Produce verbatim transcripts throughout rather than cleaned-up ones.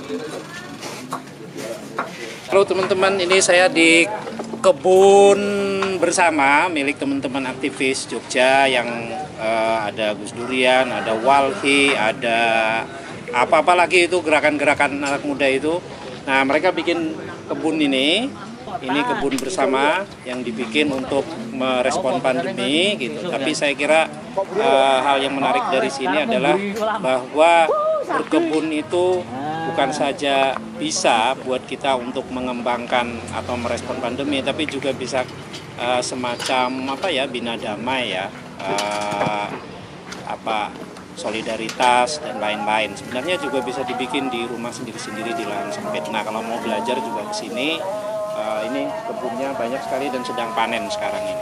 Halo teman-teman, ini saya di kebun bersama milik teman-teman aktivis Jogja yang uh, ada Gus Durian, ada Walhi, ada apa-apa lagi itu gerakan-gerakan anak muda itu. Nah, mereka bikin kebun ini, ini kebun bersama yang dibikin untuk merespon pandemi gitu. Tapi saya kira uh, hal yang menarik dari sini adalah bahwa berkebun itu bukan saja bisa buat kita untuk mengembangkan atau merespon pandemi, tapi juga bisa uh, semacam apa ya, bina damai ya, uh, apa solidaritas dan lain-lain. Sebenarnya juga bisa dibikin di rumah sendiri-sendiri di lahan sempit. Nah, kalau mau belajar juga ke sini, uh, ini kebunnya banyak sekali dan sedang panen sekarang ini.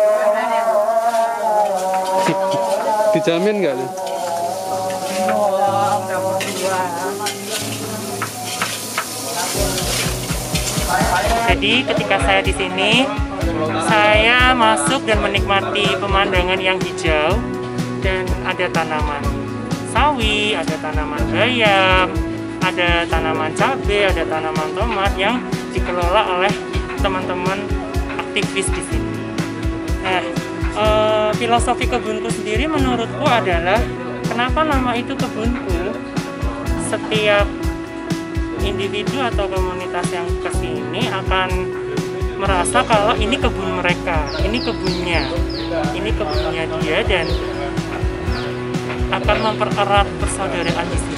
Dijamin nggak? Jadi ketika saya di sini, saya masuk dan menikmati pemandangan yang hijau dan ada tanaman sawi, ada tanaman bayam, ada tanaman cabai, ada tanaman tomat yang dikelola oleh teman-teman aktivis di sini. Nah, e, filosofi kebunku sendiri menurutku adalah kenapa nama itu kebunku. Setiap individu atau komunitas yang kesini akan merasa kalau ini kebun mereka, ini kebunnya, ini kebunnya dia, dan akan mempererat persaudaraan di sini.